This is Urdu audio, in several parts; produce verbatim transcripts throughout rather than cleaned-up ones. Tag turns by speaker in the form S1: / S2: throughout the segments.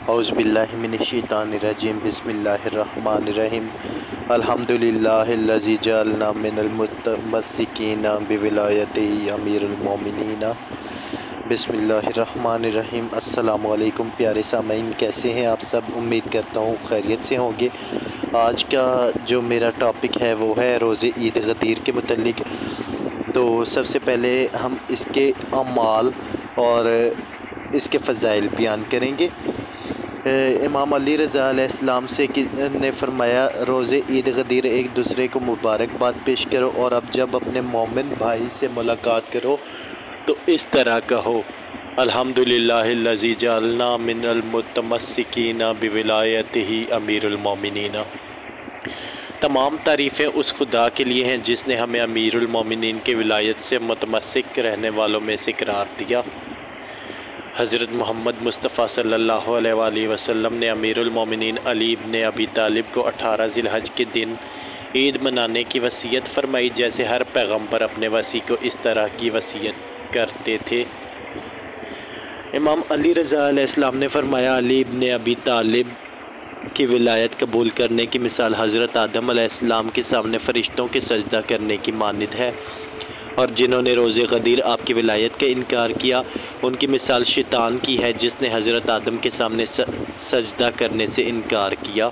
S1: اعوذ باللہ من الشیطان الرجیم بسم اللہ الرحمن الرحیم الحمدللہ الذی جعلنا من المتمسکین بولایتہ امیر المومنین۔ بسم اللہ الرحمن الرحیم۔ السلام علیکم پیارے سامعین، کیسے ہیں آپ سب؟ امید کرتا ہوں خیریت سے ہوں گے۔ آج کا جو میرا ٹاپک ہے وہ ہے روزے عید غدیر کے متعلق۔ تو سب سے پہلے ہم اس کے اعمال اور اس کے فضائل بیان کریں گے۔ امام علی رضا علیہ السلام سے نے فرمایا، روزے عید غدیر ایک دوسرے کو مبارکباد پیش کرو، اور اب جب اپنے مومن بھائی سے ملاقات کرو تو اس طرح کہو، الحمدللہ الذی جعلنا من المتمسکین بولایتہ امیر المومنین۔ تمام تعریفیں اس خدا کے لیے ہیں جس نے ہمیں امیر المومنین کے ولایت سے متمسک رہنے والوں میں سے قرار دیا۔ حضرت محمد مصطفیٰ صلی اللہ علیہ وآلہ وسلم نے امیر المومنین علی ابن ابی طالب کو اٹھارہ ذی الحج کے دن عید منانے کی وصیت فرمائی، جیسے ہر پیغمبر اپنے وصی کو اس طرح کی وصیت کرتے تھے۔ امام علی رضا علیہ السلام نے فرمایا، علی ابن ابی طالب کی ولایت قبول کرنے کی مثال حضرت آدم علیہ السلام کے سامنے فرشتوں کے سجدہ کرنے کی مانند ہے، اور جنہوں نے روزے غدیر آپ کی ولایت کا انکار کیا ان کی مثال شیطان کی ہے جس نے حضرت آدم کے سامنے سجدہ کرنے سے انکار کیا۔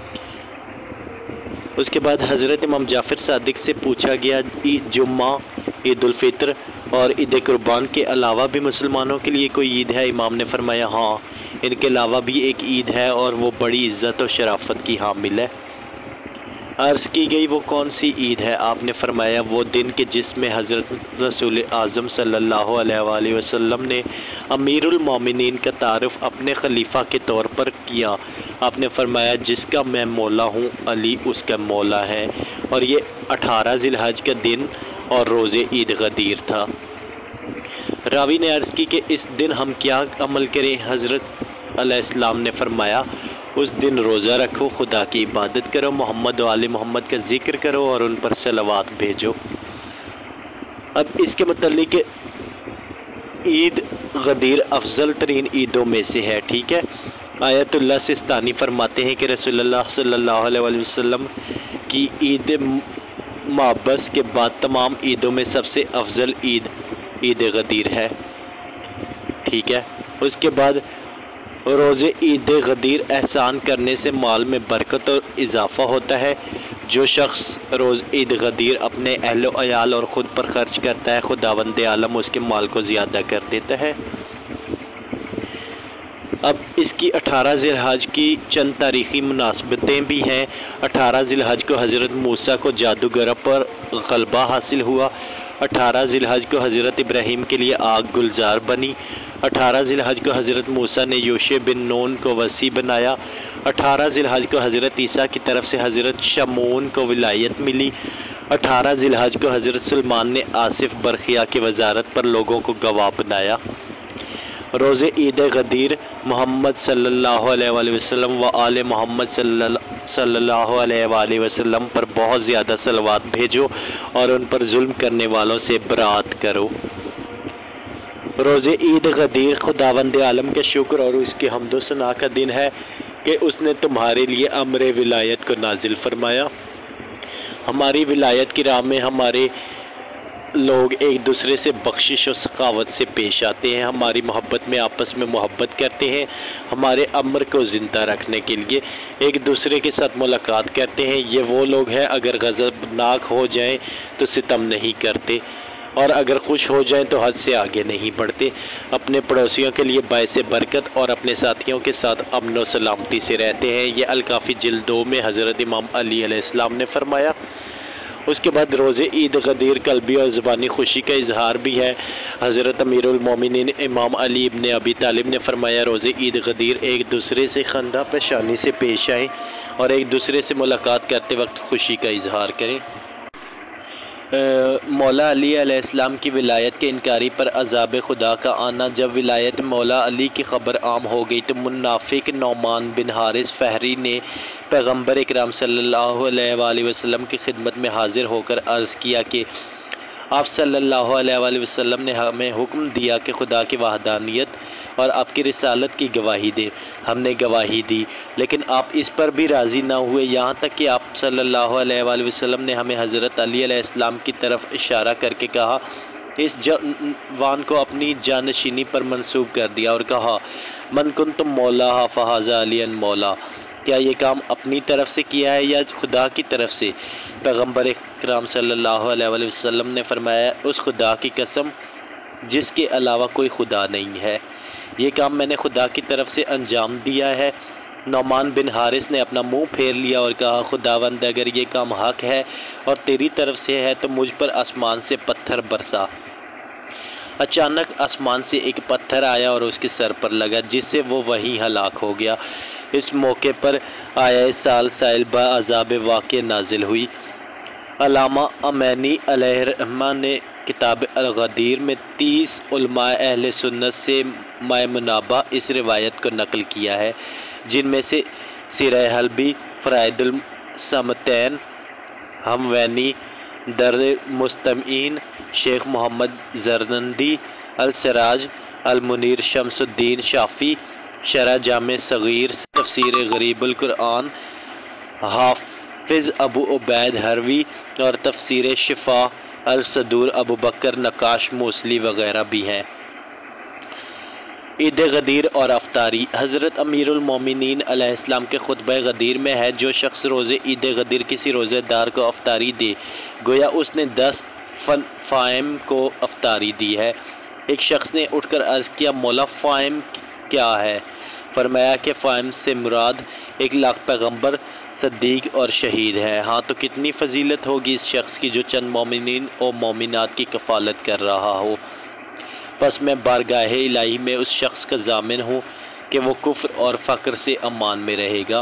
S1: اس کے بعد حضرت امام جعفر صادق سے پوچھا گیا، عید جمعہ، عید الفطر اور عید قربان کے علاوہ بھی مسلمانوں کے لیے کوئی عید ہے؟ امام نے فرمایا، ہاں، ان کے علاوہ بھی ایک عید ہے اور وہ بڑی عزت اور شرافت کی حامل ہے۔ عرض کی گئی، وہ کون سی عید ہے؟ آپ نے فرمایا، وہ دن کہ جس میں حضرت رسول اعظم صلی اللہ علیہ وآلہ وسلم نے امیر المومنین کا تعارف اپنے خلیفہ کے طور پر کیا۔ آپ نے فرمایا، جس کا میں مولا ہوں علی اس کا مولا ہے، اور یہ اٹھارہ ذی الحج کا دن اور روزے عید غدیر تھا۔ راوی نے عرض کی کہ اس دن ہم کیا عمل کریں؟ حضرت علیہ السلام نے فرمایا، اس دن روزہ رکھو، خدا کی عبادت کرو، محمد و آل محمد کا ذکر کرو اور ان پر صلوات بھیجو۔ اب اس کے متعلق عید غدیر افضل ترین عیدوں میں سے ہے، ٹھیک ہے۔ آیت اللہ سستانی فرماتے ہیں کہ رسول اللہ صلی اللہ علیہ وآلہ وسلم کی عید مابعث کے بعد تمام عیدوں میں سب سے افضل عید عید غدیر ہے، ٹھیک ہے۔ اس کے بعد روزے عید غدیر احسان کرنے سے مال میں برکت اور اضافہ ہوتا ہے۔ جو شخص روز عید غدیر اپنے اہل و عیال اور خود پر خرچ کرتا ہے، خداوند عالم اس کے مال کو زیادہ کر دیتا ہے۔ اب اس کی اٹھارہ ذی الحج کی چند تاریخی مناسبتیں بھی ہیں۔ اٹھارہ ذی الحج کو حضرت موسیٰ کو جادوگروں پر غلبہ حاصل ہوا۔ اٹھارہ ذی الحج کو حضرت ابراہیم کے لیے آگ گلزار بنی۔ اٹھارہ ذی الحج کو حضرت موسیٰ نے یوشع بن نون کو وصی بنایا۔ اٹھارہ ذی الحج کو حضرت عیسیٰ کی طرف سے حضرت شمعون کو ولایت ملی۔ اٹھارہ ذی الحج کو حضرت سلمان نے آصف برخیہ کی وزارت پر لوگوں کو گواہ بنایا۔ روزے عید غدیر محمد صلی اللہ علیہ وآلہ وسلم و آل محمد صلی اللہ علیہ وآلہ وسلم پر بہت زیادہ صلوات بھیجو اور ان پر ظلم کرنے والوں سے برات کرو۔ روزے عید غدیر خداوند عالم کے شکر اور اس کی حمد و ثنا کا دن ہے کہ اس نے تمہارے لیے امر ولایت کو نازل فرمایا۔ ہماری ولایت کی راہ میں ہمارے لوگ ایک دوسرے سے بخشش و سخاوت سے پیش آتے ہیں، ہماری محبت میں آپس میں محبت کرتے ہیں، ہمارے امر کو زندہ رکھنے کے لیے ایک دوسرے کے ساتھ ملاقات کرتے ہیں۔ یہ وہ لوگ ہیں اگر غضبناک ہو جائیں تو ستم نہیں کرتے، اور اگر خوش ہو جائیں تو حد سے آگے نہیں بڑھتے، اپنے پڑوسیوں کے لیے باعث برکت اور اپنے ساتھیوں کے ساتھ امن و سلامتی سے رہتے ہیں۔ یہ الکافی جلد دو میں حضرت امام علی علیہ السلام نے فرمایا۔ اس کے بعد روزے عید غدیر قلبی اور زبانی خوشی کا اظہار بھی ہے۔ حضرت امیر المومنین امام علی ابن ابی طالب نے فرمایا، روزے عید غدیر ایک دوسرے سے خندہ پیشانی سے پیش آئیں اور ایک دوسرے سے ملاقات کرتے وقت خوشی کا اظہار کریں۔ مولا علی علیہ السلام کی ولایت کے انکاری پر عذاب خدا کا آنا۔ جب ولایت مولا علی کی خبر عام ہو گئی تو منافق نعمان بن حارث فہری نے پیغمبر اکرام صلی اللہ علیہ وآلہ وسلم کی خدمت میں حاضر ہو کر عرض کیا کہ آپ صلی اللہ علیہ وآلہ وسلم نے ہمیں حکم دیا کہ خدا کی وحدانیت اور آپ کی رسالت کی گواہی دے۔ ہم نے گواہی دی، لیکن آپ اس پر بھی راضی نہ ہوئے، یہاں تک کہ آپ صلی اللہ علیہ وآلہ وسلم نے ہمیں حضرت علی علیہ السلام کی طرف اشارہ کر کے کہا، اس جوان کو اپنی جانشینی پر منسوب کر دیا اور کہا، من کنتم مولا فہذا علی مولا۔ کیا یہ کام اپنی طرف سے کیا ہے یا خدا کی طرف سے؟ پیغمبر اکرام صلی اللہ علیہ وآلہ وسلم نے فرمایا، اس خدا کی قسم جس کے علاوہ کوئی خدا نہیں ہے، یہ کام میں نے خدا کی طرف سے انجام دیا ہے۔ نعمان بن حارث نے اپنا منہ پھیر لیا اور کہا، خداوند اگر یہ کام حق ہے اور تیری طرف سے ہے تو مجھ پر آسمان سے پتھر برسا۔ اچانک آسمان سے ایک پتھر آیا اور اس کے سر پر لگا، جس سے وہ وہیں ہلاک ہو گیا۔ اس موقع پر آیہ سال سائل با عذاب واقع نازل ہوئی۔ علامہ امینی علیہ الرحمہ نے کتاب الغدیر میں تیس علماء اہل سنت سے مائع منابع اس روایت کو نقل کیا ہے، جن میں سے سیرہ حلبی، فرائد الصمتین، ہموینی، در مستمعین، شیخ محمد زرندی، السراج المنیر، شمس الدین شافی، شرح جامع صغیر، تفسیر غریب القرآن، حافظ ابو عبید ہروی اور تفسیر شفا الصدور ابو بکر نقاش موصلی وغیرہ بھی ہیں۔ عید غدیر اور افطاری۔ حضرت امیر المومنین علیہ السلام کے خطبہ غدیر میں ہے، جو شخص روز عید غدیر کسی روزہ دار کو افطاری دے، گویا اس نے دس فائم کو افطاری دی ہے۔ ایک شخص نے اٹھ کر عرض کیا، مولا فائم کیا ہے؟ فرمایا کہ فائم سے مراد ایک لاکھ پیغمبر، صدیق اور شہید ہے۔ ہاں تو کتنی فضیلت ہوگی اس شخص کی جو چند مومنین اور مومنات کی کفالت کر رہا ہو۔ پس میں بارگاہ الہی میں اس شخص کا ضامن ہوں کہ وہ کفر اور فقر سے امان میں رہے گا۔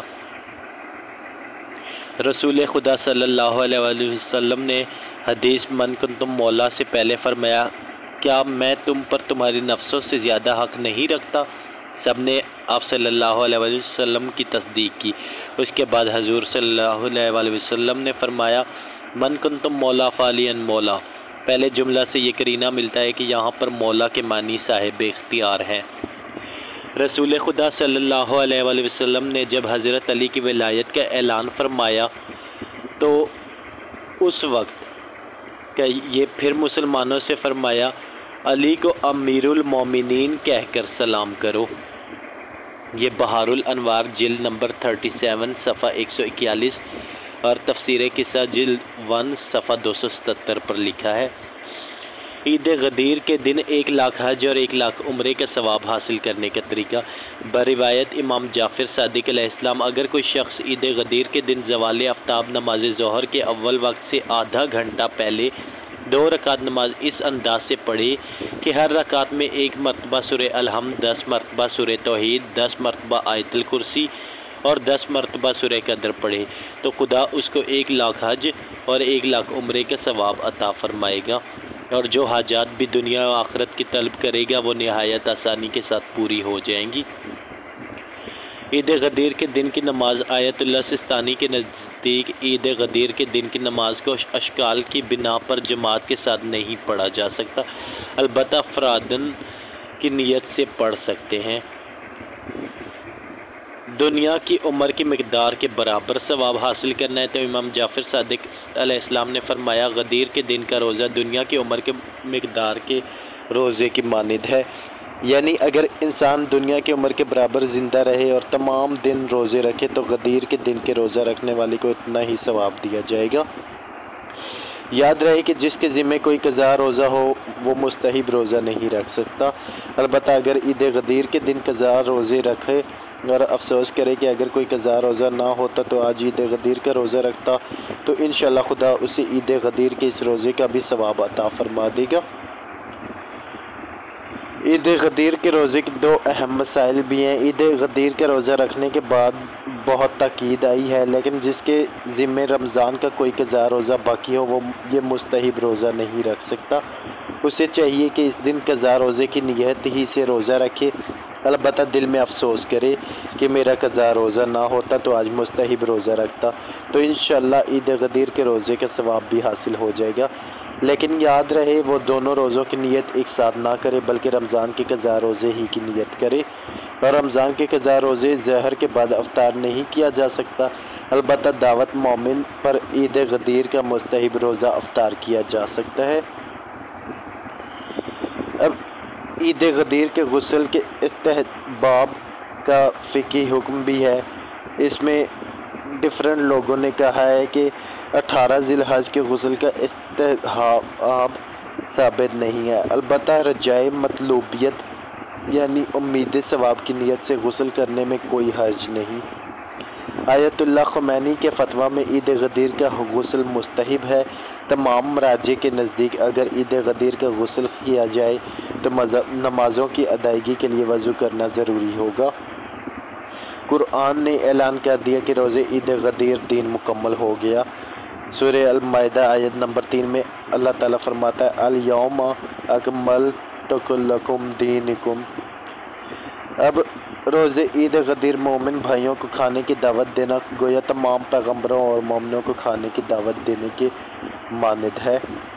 S1: رسول خدا صلی اللہ علیہ وآلہ وسلم نے حدیث من کنتم مولا سے پہلے فرمایا، کیا میں تم پر تمہاری نفسوں سے زیادہ حق نہیں رکھتا؟ سب نے آپ صلی اللہ علیہ وآلہ وسلم کی تصدیق کی۔ اس کے بعد حضور صلی اللہ علیہ وآلہ وسلم نے فرمایا، من کنتم مولا فعلی مولا۔ پہلے جملہ سے یہ قرینہ ملتا ہے کہ یہاں پر مولا کے معنی صاحب اختیار ہیں۔ رسول خدا صلی اللہ علیہ وآلہ وسلم نے جب حضرت علی کی ولایت کا اعلان فرمایا تو اس وقت کہ یہ پھر مسلمانوں سے فرمایا، علی کو امیر المومنین کہہ کر سلام کرو۔ یہ بہار الانوار جلد نمبر سینتیس صفحہ ایک سو اکیالیس اور تفسیر قصہ جلد ون صفحہ دو سو ستتر پر لکھا ہے۔ عید غدیر کے دن ایک لاکھ حج اور ایک لاکھ عمرے کا ثواب حاصل کرنے کا طریقہ۔ بروایت امام جعفر صادق علیہ السلام، اگر کوئی شخص عید غدیر کے دن زوال آفتاب نماز ظہر کے اول وقت سے آدھا گھنٹہ پہلے دو رکعت نماز اس انداز سے پڑھے کہ ہر رکعت میں ایک مرتبہ سورہ الحمد، دس مرتبہ سورہ توحید، دس مرتبہ آیت الکرسی اور دس مرتبہ سورہ قدر پڑھے تو خدا اس کو ایک لاکھ حج اور ایک لاکھ عمرے کا ثواب عطا فرمائے گا، اور جو حاجات بھی دنیا و آخرت کی طلب کرے گا وہ نہایت آسانی کے ساتھ پوری ہو جائیں گی۔ عید غدیر کے دن کی نماز آیت اللہ سستانی کے نزدیک عید غدیر کے دن کی نماز کو اشکال کی بنا پر جماعت کے ساتھ نہیں پڑھا جا سکتا، البتہ افرادن کی نیت سے پڑھ سکتے ہیں۔ دنیا کی عمر کی مقدار کے برابر ثواب حاصل کرنا ہے تو امام جعفر صادق علیہ السلام نے فرمایا، غدیر کے دن کا روزہ دنیا کی عمر کے مقدار کے روزے کی مانند ہے، یعنی اگر انسان دنیا کی عمر کے برابر زندہ رہے اور تمام دن روزے رکھے تو غدیر کے دن کے روزہ رکھنے والے کو اتنا ہی ثواب دیا جائے گا۔ یاد رہے کہ جس کے ذمہ کوئی قضا روزہ ہو وہ مستحب روزہ نہیں رکھ سکتا، البتہ اگر عید غدیر کے دن قضا روزے رکھے اور افسوس کرے کہ اگر کوئی قضا روزہ نہ ہوتا تو آج عید غدیر کا روزہ رکھتا تو انشاءاللہ خدا اسے عید غدیر کے اس روزے کا بھی ثواب عطا فرما دے گا۔ عید غدیر کے روزے کے دو اہم مسائل بھی ہیں۔ عید غدیر کا روزہ رکھنے کے بعد بہت تاکید آئی ہے، لیکن جس کے ذمہ رمضان کا کوئی قضا روزہ باقی ہو وہ یہ مستحب روزہ نہیں رکھ سکتا، اسے چاہیے کہ اس دن قضا روزے کی نیت ہی سے روزہ رکھے، البتہ دل میں افسوس کرے کہ میرا قضا روزہ نہ ہوتا تو آج مستحب روزہ رکھتا، تو انشاءاللہ عید غدیر کے روزے کا ثواب بھی حاصل ہو جائے گا۔ لیکن یاد رہے وہ دونوں روزوں کی نیت ایک ساتھ نہ کرے بلکہ رمضان کے قضا روزے ہی کی نیت کرے، اور رمضان کے قضا روزے ظہر کے بعد افطار نہیں کیا جا سکتا، البتہ دعوت مومن پر عید غدیر کا مستحب روزہ افطار کیا جا سکتا ہے۔ اب عید غدیر کے غسل کے استحباب کا فقہی حکم بھی ہے۔ اس میں ڈفرینٹ لوگوں نے کہا ہے کہ اٹھارہ ذی الحج کے غسل کا استحباب ثابت نہیں ہے، البتہ رجائے مطلوبیت یعنی امید ثواب کی نیت سے غسل کرنے میں کوئی حرج نہیں۔ آیت اللہ خمینی کے فتویٰ میں عید غدیر کا غسل مستحب ہے۔ تمام مراجع کے نزدیک اگر عید غدیر کا غسل کیا جائے تو نمازوں کی ادائیگی کے لیے وضو کرنا ضروری ہوگا۔ قرآن نے اعلان کر دیا کہ روز عید غدیر دین مکمل ہو گیا۔ سورہ المائدہ آیت نمبر تین میں اللہ تعالیٰ فرماتا ہے الیوم اکملت لکم دینکم۔ اب روز عید غدیر مومن بھائیوں کو کھانے کی دعوت دینا گویا تمام پیغمبروں اور مومنوں کو کھانے کی دعوت دینے کے مانند ہے۔